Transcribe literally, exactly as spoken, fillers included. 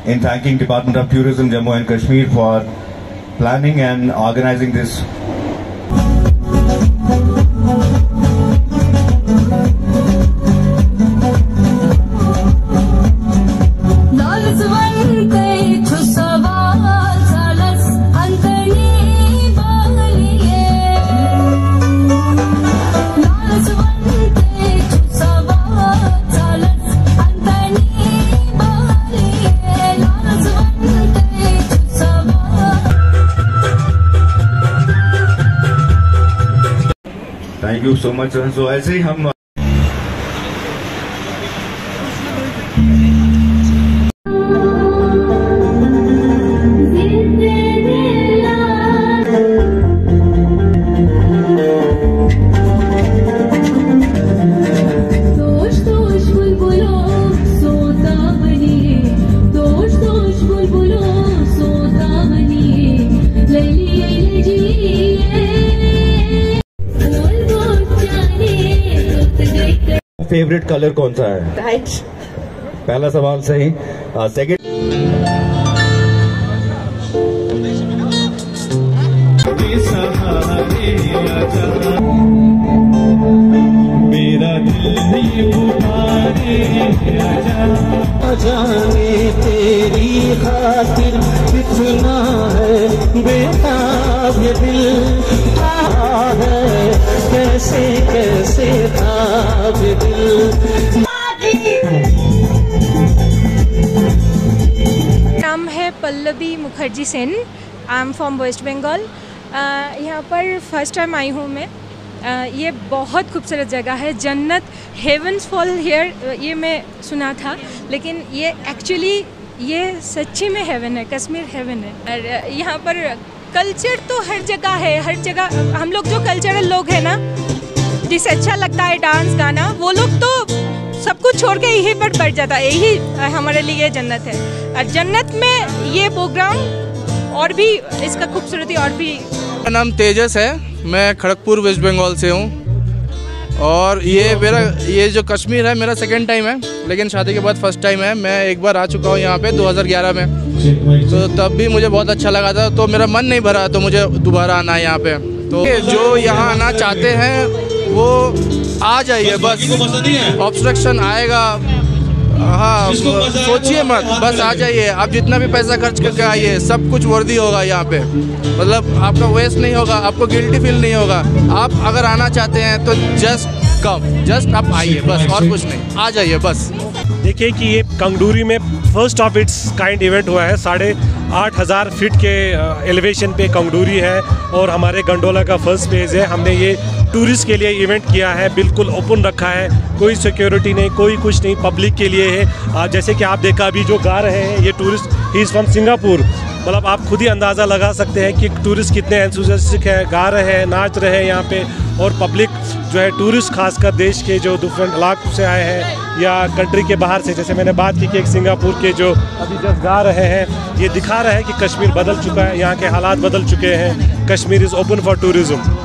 in thanking Department of Tourism Jammu and Kashmir for planning and organizing this. Thank you so much. So ऐसे ही हम favourite colour कौन सा है? Right. पहला सवाल सही। सेकंड, मेरा दिल नहीं पुकारे जाने तेरी खातिर कितना है बेताब ये दिल है, कैसे कैसे ताब ये दिल। नाम है Pallavi Mukherjee Sen. I am from West Bengal. यहाँ पर फर्स्ट टाइम आई हूँ मैं। uh, ये बहुत खूबसूरत जगह है, जन्नत, हेवन्स फॉल हियर, ये मैं सुना था, लेकिन ये एक्चुअली ये सच्ची में हेवन है, कश्मीर हेवन है। और यहाँ पर कल्चर तो हर जगह है, हर जगह हम लोग जो कल्चरल लोग हैं ना, जिसे अच्छा लगता है डांस गाना, वो लोग तो सब कुछ छोड़ के यहीं पर बढ़ जाता है। यही हमारे लिए जन्नत है। और जन्नत में ये प्रोग्राम और भी इसका खूबसूरती और भी। मेरा नाम तेजस है, मैं खड़गपुर वेस्ट बंगाल से हूँ। और ये मेरा ये जो कश्मीर है मेरा सेकंड टाइम है, लेकिन शादी के बाद फर्स्ट टाइम है। मैं एक बार आ चुका हूँ यहाँ पे दो हज़ार ग्यारह में, तो तब भी मुझे बहुत अच्छा लगा था, तो मेरा मन नहीं भरा, तो मुझे दोबारा आना है यहाँ पे। तो जो यहाँ आना चाहते हैं वो आ जाइए, बस ऑब्स्ट्रक्शन आएगा, हाँ सोचिए मत, बस आ जाइए। आप जितना भी पैसा खर्च करके आइए, सब कुछ वर्दी होगा यहाँ पे, मतलब आपका वेस्ट नहीं होगा, आपको गिल्टी फील नहीं होगा। आप अगर आना चाहते हैं तो जस्ट कम, जस्ट आप आइए, बस और कुछ नहीं, आ जाइए बस। देखिए कि ये कंगडूरी में first of its kind event हुआ है। साढ़े आठ हज़ार फीट के एलिवेशन पे कंगडूरी है और हमारे गंडोला का फर्स्ट फेज़ है। हमने ये टूरिस्ट के लिए इवेंट किया है, बिल्कुल ओपन रखा है, कोई सिक्योरिटी नहीं, कोई कुछ नहीं, पब्लिक के लिए है। जैसे कि आप देखा अभी जो गा रहे हैं ये tourist, he is from Singapore, मतलब आप खुद ही अंदाज़ा लगा सकते हैं कि टूरिस्ट कितने एंथुसियास्टिक है, गा रहे हैं, नाच रहे हैं यहाँ पे। और पब्लिक जो है टूरिस्ट खासकर देश के जो डिफरेंट इलाकों से आए हैं या कंट्री के बाहर से, जैसे मैंने बात की कि एक सिंगापुर के जो अभी जस्ट गा रहे हैं, ये दिखा रहा है कि कश्मीर बदल चुका है, यहाँ के हालात बदल चुके हैं, Kashmir is open for tourism.